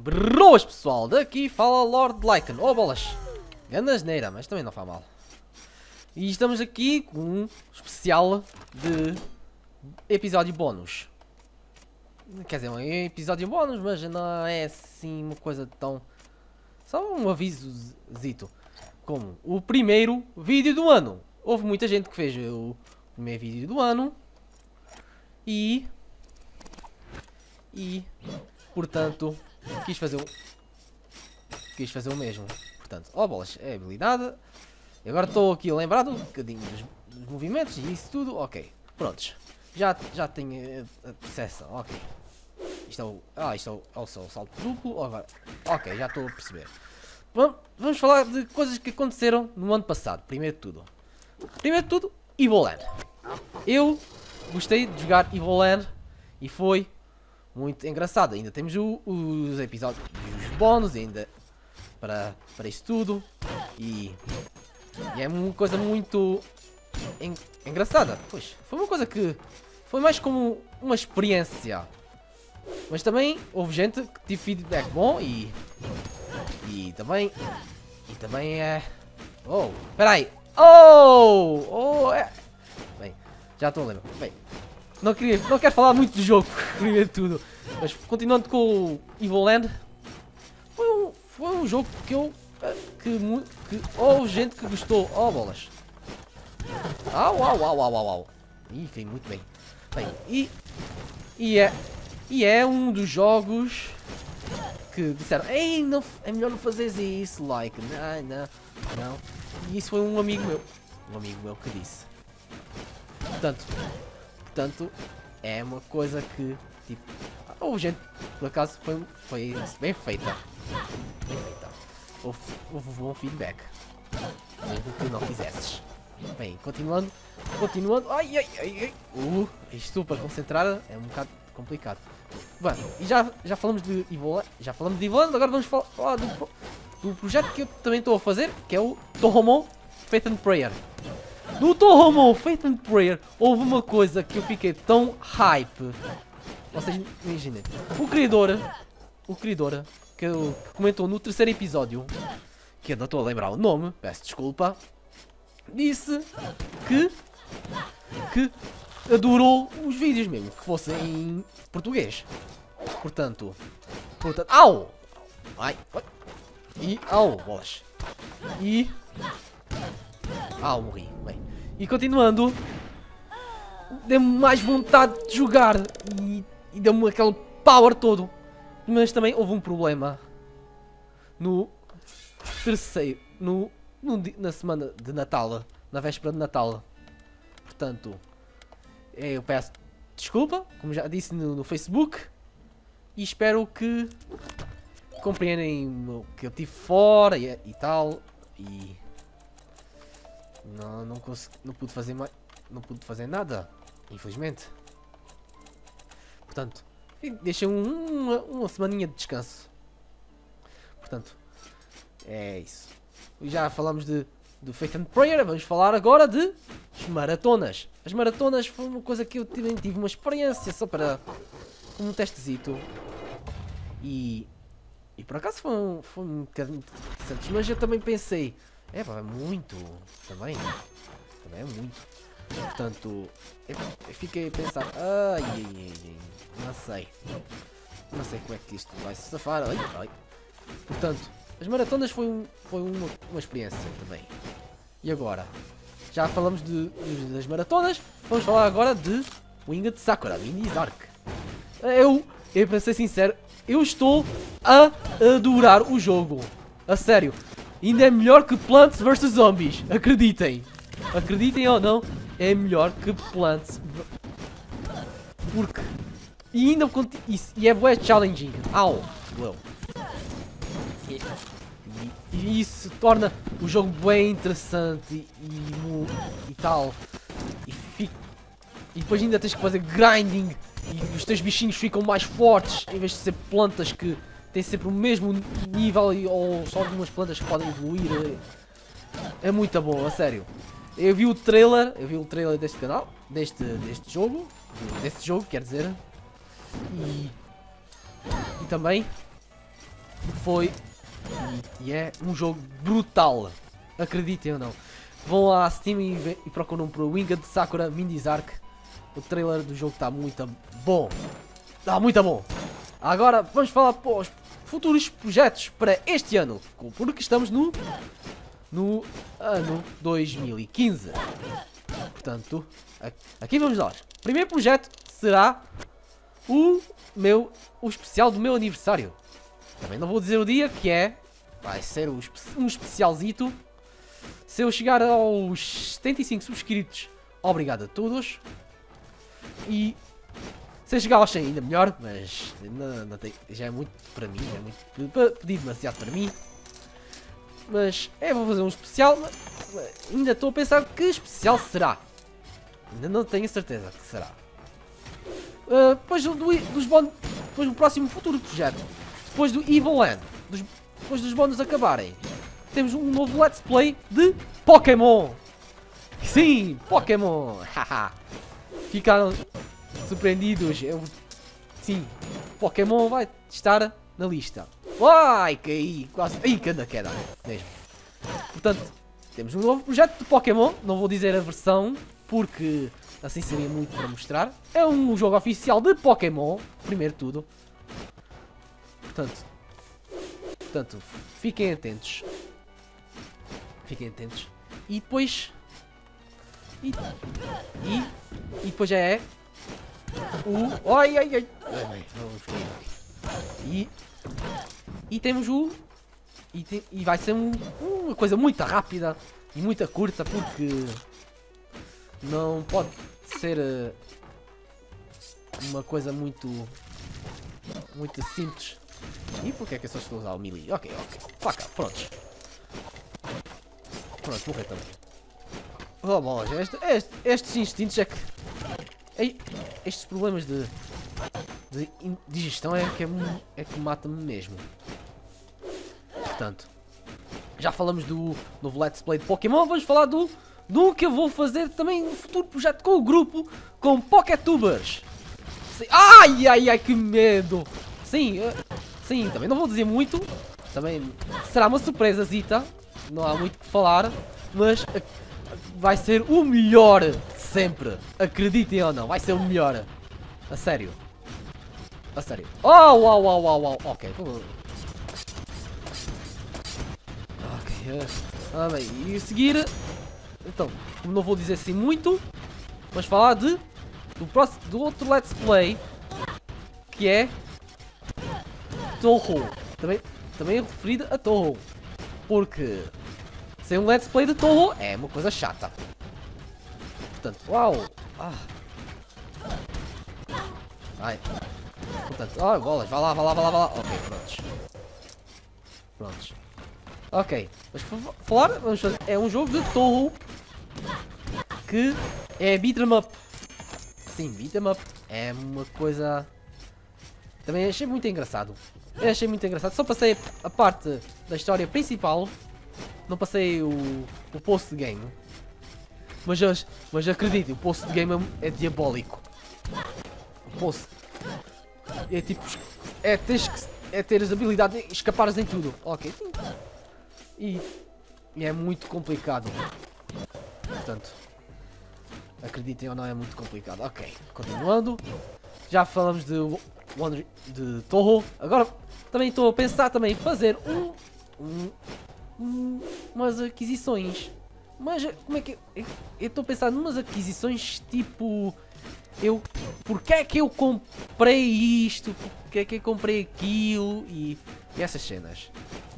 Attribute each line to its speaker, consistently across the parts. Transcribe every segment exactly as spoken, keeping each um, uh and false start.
Speaker 1: Boas pessoal, daqui fala Lord Lycan. Oh bolas, grande asneira, mas também não faz mal. E estamos aqui com um especial de episódio bónus. Quer dizer, um episódio bónus, mas não é assim uma coisa tão... Só um avisozito. Como o primeiro vídeo do ano. Houve muita gente que fez o primeiro vídeo do ano. E... E... Portanto... Quis fazer o... Quis fazer o mesmo. Portanto, ó bolas, é habilidade. E agora estou aqui lembrado um bocadinho dos, dos movimentos e isso tudo. Ok, prontos. Já, já tenho a percepção, ok. Isto é o... Ah, isto é o, é o salto duplo. Agora, ok, já estou a perceber. Vamos, vamos falar de coisas que aconteceram no ano passado. Primeiro de tudo. Primeiro de tudo, Evoland. Eu gostei de jogar Evoland e foi... muito engraçado. Ainda temos o, os episódios e os bónus ainda para, para isso tudo. E, e é uma coisa muito en, engraçada. Pois, foi uma coisa que foi mais como uma experiência. Mas também houve gente que teve feedback bom e, e também e também é... Oh, espera aí. Oh, oh, é... Bem, já estou a lembrar. Bem, Não, queria, não quero falar muito do jogo, primeiro de tudo. Mas continuando com o Evoland, foi um, foi um jogo que eu... Que, que houve gente que gostou. Oh, bolas. Au, au, au, au, au, au. Ih, foi muito bem. Bem, e... E é... E é um dos jogos... Que disseram, ei, não, é melhor não fazeres isso, like, não, não, não. E isso foi um amigo meu. Um amigo meu que disse. Portanto... Portanto, é uma coisa que, tipo, houve gente, por acaso, foi, foi bem feita. Bem feita. Houve, houve bom feedback. Mesmo que não fizesses. Bem, continuando, continuando. Ai, ai, ai, ai. Uh, isto para concentrar é um bocado complicado. Bem, e já, já falamos de Evoland, já falamos de Evoland, agora vamos falar do, do projeto que eu também estou a fazer, que é o Touhou Faith and Prayer. No Touhou Faith and Prayer houve uma coisa que eu fiquei tão hype. Vocês imaginem. O criador, o criador que, que comentou no terceiro episódio, que eu não estou a lembrar o nome, peço desculpa, disse que que adorou os vídeos mesmo, que fossem em português. Portanto, portanto, au! Ai, e au, bolas. E Ah, morri. Bem. E continuando, deu-me mais vontade de jogar e, e deu-me aquele power todo. Mas também houve um problema no terceiro, no, no, na semana de Natal, na véspera de Natal. Portanto, eu peço desculpa, como já disse no, no Facebook, e espero que compreendem que eu estive fora e, e tal. E Não, não consegui, não pude fazer mais, não pude fazer nada, infelizmente. Portanto, deixei um, uma, uma semaninha de descanso. Portanto, é isso. Já falamos de, de Faith and Prayer, vamos falar agora de maratonas. As maratonas foi uma coisa que eu tive, tive uma experiência só para um testezito. E, e por acaso foi um, foi um bocadinho interessante, mas eu também pensei... É, pá, é muito. Também. Também é muito. Portanto, eu, eu fiquei a pensar. Ai, ai, ai, ai, não sei. Não sei como é que isto vai se safar. Ai, ai. Portanto, as maratonas foi, um, foi uma, uma experiência também. E agora? Já falamos de, de, das maratonas. Vamos falar agora de Winged Sakura, Mini's Arc. Eu, eu para ser sincero, eu estou a adorar o jogo. A sério. Ainda é melhor que Plants versus. Zombies. Acreditem. Acreditem ou não, é melhor que Plants. Porque... E ainda... Isso, e é bué challenging. Au. Uou. E, e, e isso torna o jogo bem interessante e, e, e tal. E, fica, e depois ainda tens que fazer grinding. E os teus bichinhos ficam mais fortes. Em vez de ser plantas que... Tem sempre o mesmo nível ou só algumas plantas que podem evoluir. É muito bom, a sério. Eu vi o trailer, eu vi o trailer deste canal, deste, deste jogo, deste jogo, quer dizer. E, e também, Foi e, e é um jogo brutal. Acreditem ou não. Vão à Steam e, vê, e procuram por Winged Sakura Mindy's Arc. O trailer do jogo está muito bom. Está muito bom. Agora vamos falar para os futuros projetos para este ano. Porque estamos no, no ano dois mil e quinze. Portanto, aqui vamos nós. O primeiro projeto será o meu o especial do meu aniversário. Também não vou dizer o dia, que é... Vai ser um especialzito. Se eu chegar aos setenta e cinco subscritos, obrigado a todos. E se eu chegar aos cem ainda melhor, mas não, não tem, já é muito para mim, já é muito pedido demasiado para mim. Mas é, vou fazer um especial, mas ainda estou a pensar que especial será. Ainda não tenho certeza que será. Uh, depois, do, dos bônus, depois do próximo futuro projeto, depois do Evil Land, dos, depois dos bônus acabarem, temos um novo Let's Play de Pokémon. Sim, Pokémon. Ficaram surpreendidos. Eu, sim, Pokémon vai estar na lista. Ai, caí, quase. Ai, que anda queda mesmo. Portanto, temos um novo projeto de Pokémon. Não vou dizer a versão, porque assim seria muito para mostrar. É um jogo oficial de Pokémon, primeiro de tudo. Portanto, portanto, fiquem atentos. Fiquem atentos. E depois... E, e, e depois já é... O... Ai, ai, ai. E... E temos o... E, te, e vai ser um, uma coisa muito rápida e muito curta, porque... Não pode ser... Uh, uma coisa muito... Muito simples. E porquê é que eu só estou a usar o melee? Ok, ok. Faca, prontos. Pronto, morrer também. Oh, bolas, este, este, estes instintos é que... Ei, estes problemas de... De digestão é que, é, é que mata-me mesmo. Portanto... Já falamos do novo Let's Play de Pokémon. Vamos falar do... Do que eu vou fazer também no futuro projeto com o grupo... Com Poketubers. Ai, ai, ai, que medo. Sim, uh, sim, também não vou dizer muito. Também será uma surpresazita. Não há muito o que falar. Mas uh, vai ser o melhor de sempre. Acreditem ou não, vai ser o melhor. A sério. A sério. Oh, uau, uau, uau, uau. Ok. Ok. Uh, ah, bem, e a seguir... Então, como não vou dizer assim muito... Vamos falar de... Do, próximo, do outro Let's Play, que é Touhou. Também, também é referido a Touhou. Porque ser um Let's Play de Touhou é uma coisa chata. Portanto, uau! Ah. Ai. Portanto, ai, bolas, vai lá, vai lá, vai lá, vai lá. Ok, prontos. Prontos. Ok, vamos falar, vamos fazer. É um jogo de Touhou que é beat'em up. Sim, beat'em up é uma coisa... Também achei muito engraçado. Eu achei muito engraçado. Só passei a parte da história principal. Não passei o, o post-game. Mas, mas acredite, o post-game é, é diabólico. O post... É tipo... É, tens que, é ter as habilidades de escapares em tudo. Ok. E, e é muito complicado. Portanto... Acreditem ou não, é muito complicado. Ok, continuando. Já falamos de, Wonder, de Touhou. Agora também estou a pensar também em fazer um, um, um, umas aquisições. Mas como é que... Eu estou a pensar numas aquisições tipo... Eu... Porque é que eu comprei isto? Porque é que eu comprei aquilo? E, e essas cenas.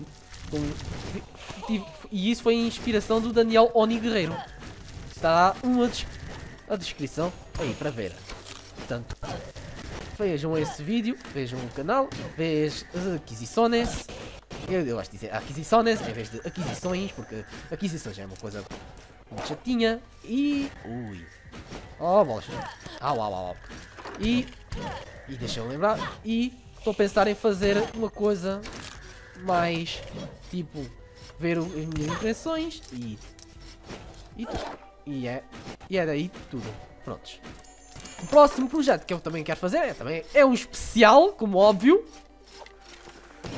Speaker 1: E isso foi a inspiração do Daniel Oni Guerreiro. Está uma... a descrição aí para ver. Portanto, vejam esse vídeo, vejam o canal, vejam as aquisições. Eu, eu gosto de dizer aquisições em vez de aquisições, porque aquisições é uma coisa muito chatinha. E... Ui. Oh, bolas. Au, au, au. E... E deixa-me lembrar. E estou a pensar em fazer uma coisa mais... Tipo... Ver as minhas impressões e... E... E é, e é daí tudo. Prontos. O próximo projeto que eu também quero fazer é, também, é um especial, como óbvio.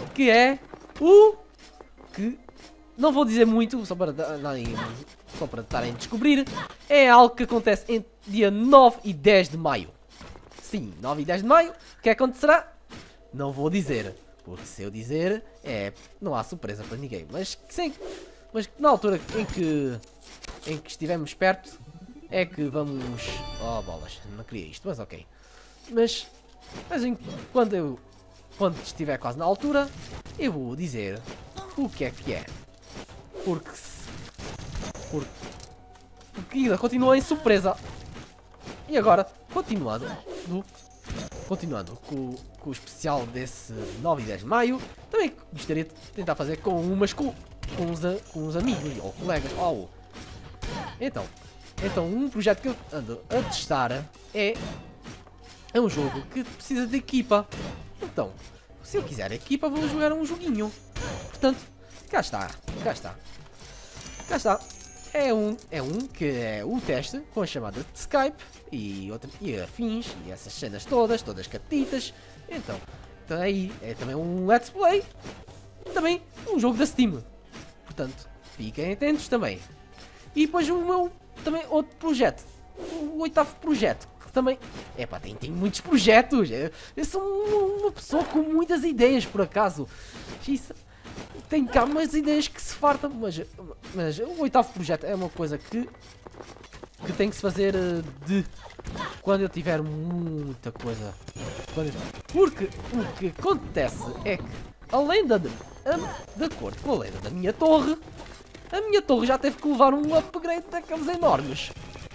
Speaker 1: que é o que não vou dizer muito, só para darem, só para estarem a descobrir. É algo que acontece entre dia nove e dez de maio. Sim, nove e dez de maio. O que acontecerá? Não vou dizer, porque se eu dizer, é, não há surpresa para ninguém. Mas, sim, mas na altura em que, em que estivermos perto, é que vamos... Oh, bolas, não queria isto, mas ok. Mas, mas em, quando eu quando estiver quase na altura, eu vou dizer o que é que é. Porque, porque, porque ainda continua em surpresa. E agora, continuando, do, continuando com, com o especial desse nove e dez de maio, também gostaria de tentar fazer com umas com, com, uns, com uns amigos ou colegas. Oh. Então, então, um projeto que eu ando a testar é, é um jogo que precisa de equipa. Então, se eu quiser equipa, vou jogar um joguinho. Portanto, cá está, cá está. Cá está. É um, é um que é o teste com a chamada de Skype e, outra, e afins, e essas cenas todas, todas catitas. Então, então aí é também um Let's Play. Também um jogo da Steam. Portanto, fiquem atentos também. E depois o meu, também outro projeto. O oitavo projeto. Que também, é pá, tem, tem muitos projetos. Eu, eu sou uma pessoa com muitas ideias, por acaso. Isso, tem cá umas ideias que se fartam, mas, mas o oitavo projeto é uma coisa que, que tem que se fazer de quando eu tiver muita coisa. Quando eu, porque o que acontece é que a lenda, de, a, de acordo com a lenda da minha torre, a minha torre já teve que levar um upgrade daqueles enormes.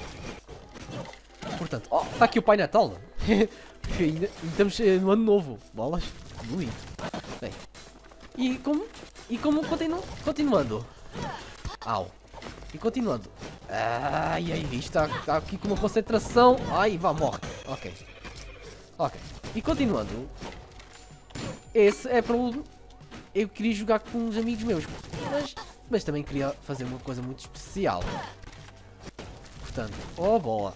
Speaker 1: Portanto, ó, oh, está aqui o Pai Natal. Que ainda, ainda estamos no ano novo. Bolas, bonito. Bem, e como, e como continu, continuando. Au. E continuando. Ai, ai, isto está, está aqui com uma concentração. Ai, vá, morre. Ok. Ok. E continuando. Esse é para o... Eu queria jogar com uns amigos meus. Mas, mas também queria fazer uma coisa muito especial. Portanto, oh bola.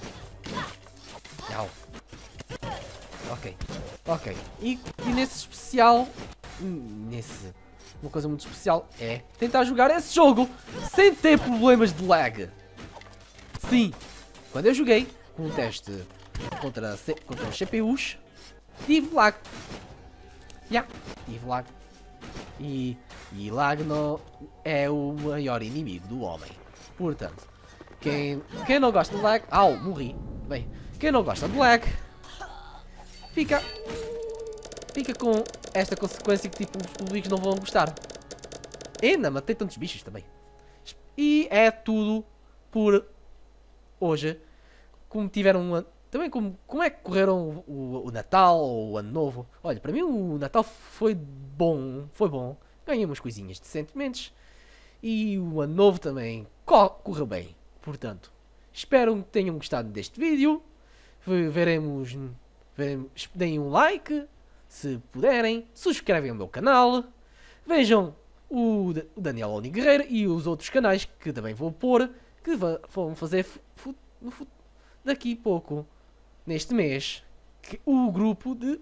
Speaker 1: Au. Ok. Ok. E, e nesse especial... Nesse... Uma coisa muito especial é tentar jogar esse jogo sem ter problemas de lag. Sim. Quando eu joguei com um teste contra, contra os C P Us, tive lag. Já. Yeah, tive lag. E, e lag não é o maior inimigo do homem. Portanto, quem, quem não gosta de lag... Au, morri. Bem, quem não gosta de lag, fica, fica com esta consequência que tipo, os públicos não vão gostar. E ainda matei tantos bichos também. E é tudo por hoje. Como tiveram uma... Também como, como é que correram o, o, o Natal ou o Ano Novo? Olha, para mim o Natal foi bom, foi bom. Ganhei umas coisinhas decentemente. E o Ano Novo também co correu bem. Portanto, espero que tenham gostado deste vídeo. Veremos, veremos, deem um like, se puderem. Subscrevem o meu canal. Vejam o, o Daniel Oni Guerreiro e os outros canais que também vou pôr. Que vão fazer no, daqui a pouco. Neste mês, que, o grupo de,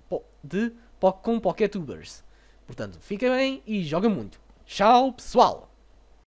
Speaker 1: de com PokéTubers. Portanto, fiquem bem e joguem muito. Tchau, pessoal!